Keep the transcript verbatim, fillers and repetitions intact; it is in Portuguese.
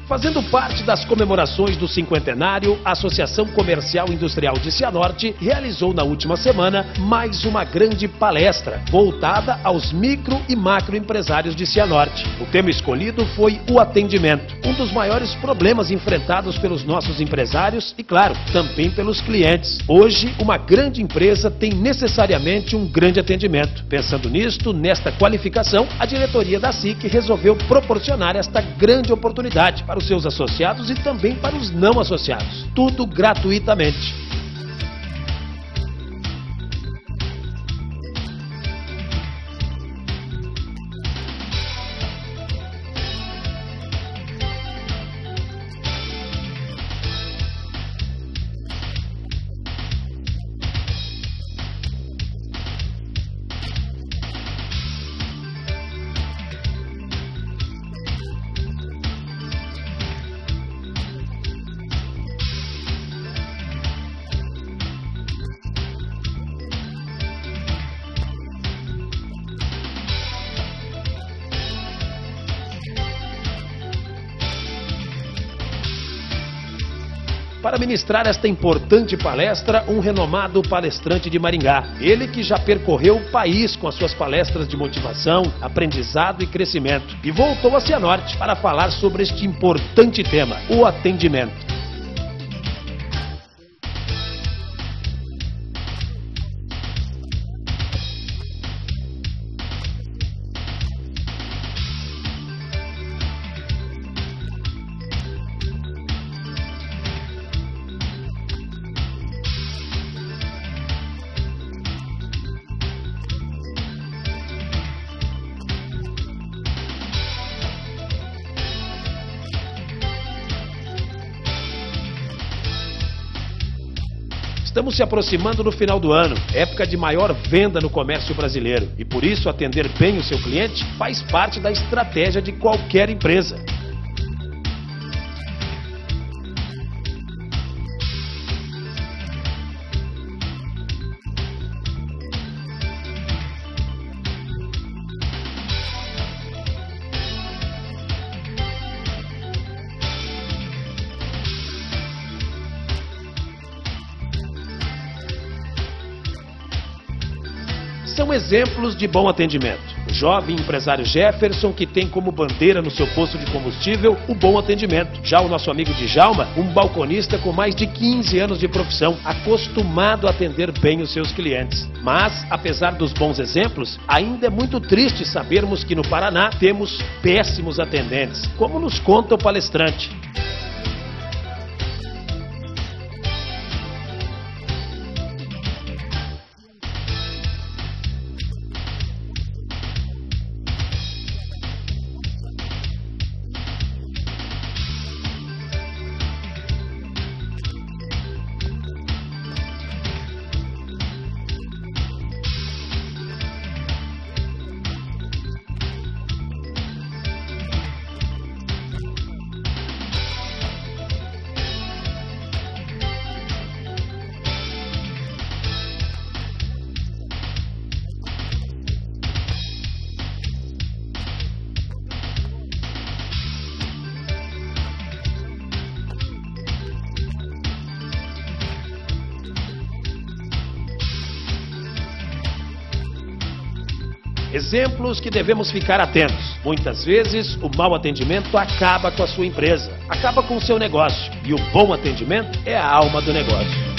Fazendo parte das comemorações do cinquentenário, a Associação Comercial Industrial de Cianorte realizou na última semana mais uma grande palestra voltada aos micro e macroempresários de Cianorte. O tema escolhido foi o atendimento, um dos maiores problemas enfrentados pelos nossos empresários e, claro, também pelos clientes. Hoje, uma grande empresa tem necessariamente um grande atendimento. Pensando nisto, nesta qualificação, a diretoria da S I C resolveu proporcionar esta grande oportunidade para os seus associados e também para os não associados. Tudo gratuitamente. Para ministrar esta importante palestra, um renomado palestrante de Maringá. Ele que já percorreu o país com as suas palestras de motivação, aprendizado e crescimento. E voltou a Cianorte para falar sobre este importante tema, o atendimento. Estamos se aproximando do final do ano, época de maior venda no comércio brasileiro. E por isso, atender bem o seu cliente faz parte da estratégia de qualquer empresa. São exemplos de bom atendimento. O jovem empresário Jefferson, que tem como bandeira no seu posto de combustível o bom atendimento. Já o nosso amigo Djalma, um balconista com mais de quinze anos de profissão, acostumado a atender bem os seus clientes. Mas, apesar dos bons exemplos, ainda é muito triste sabermos que no Paraná temos péssimos atendentes, como nos conta o palestrante. Exemplos que devemos ficar atentos. Muitas vezes, o mau atendimento acaba com a sua empresa, acaba com o seu negócio. E o bom atendimento é a alma do negócio.